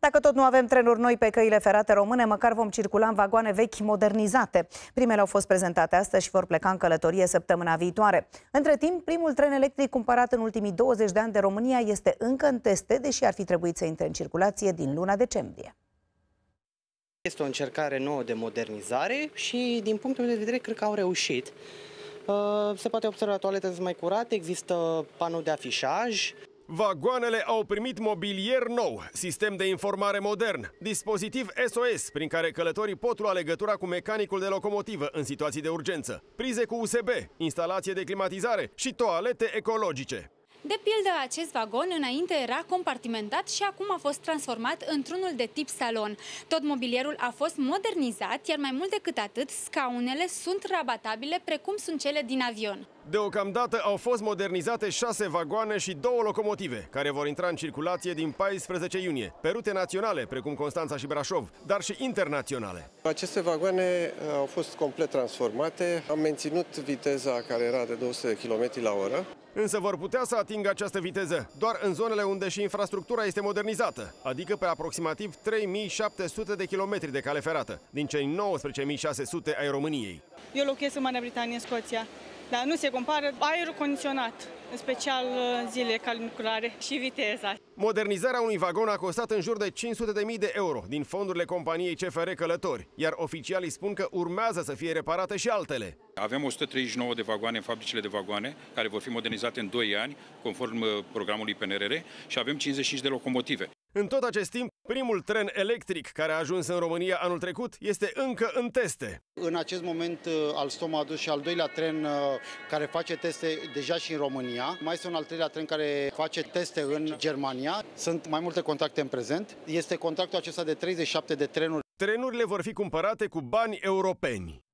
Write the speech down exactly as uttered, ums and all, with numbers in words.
Dacă tot nu avem trenuri noi pe căile ferate române, măcar vom circula în vagoane vechi modernizate. Primele au fost prezentate astăzi și vor pleca în călătorie săptămâna viitoare. Între timp, primul tren electric cumpărat în ultimii douăzeci de ani de România este încă în teste, deși ar fi trebuit să intre în circulație din luna decembrie. Este o încercare nouă de modernizare și, din punctul meu de vedere, cred că au reușit. Se poate observa, toaletele sunt mai curate, există panou de afișaj. Vagoanele au primit mobilier nou, sistem de informare modern, dispozitiv S O S prin care călătorii pot lua legătura cu mecanicul de locomotivă în situații de urgență, prize cu U S B, instalație de climatizare și toalete ecologice. De pildă, acest vagon înainte era compartimentat și acum a fost transformat într-unul de tip salon. Tot mobilierul a fost modernizat, iar mai mult decât atât, scaunele sunt rabatabile, precum sunt cele din avion. Deocamdată au fost modernizate șase vagoane și două locomotive, care vor intra în circulație din paisprezece iunie, pe rute naționale, precum Constanța și Brașov, dar și internaționale. Aceste vagoane au fost complet transformate, am menținut viteza care era de două sute de kilometri la oră. Însă vor putea să atingă această viteză doar în zonele unde și infrastructura este modernizată, adică pe aproximativ trei mii șapte sute de kilometri de cale ferată, din cei nouăsprezece mii șase sute ai României. Eu locuiesc în Marea Britanie, în Scoția, dar nu se compară aerul condiționat, în special zilele caniculaare și viteza. Modernizarea unui vagon a costat în jur de cinci sute de mii de euro din fondurile companiei C F R Călători, iar oficialii spun că urmează să fie reparate și altele. Avem o sută treizeci și nouă de vagoane în fabricile de vagoane, care vor fi modernizate în doi ani, conform programului P N R R, și avem cincizeci și cinci de locomotive. În tot acest timp, primul tren electric care a ajuns în România anul trecut este încă în teste. În acest moment, Alstom a adus și al doilea tren care face teste deja și în România. Mai este un al treilea tren care face teste în Germania. Sunt mai multe contracte în prezent. Este contractul acesta de treizeci și șapte de trenuri. Trenurile vor fi cumpărate cu bani europeni.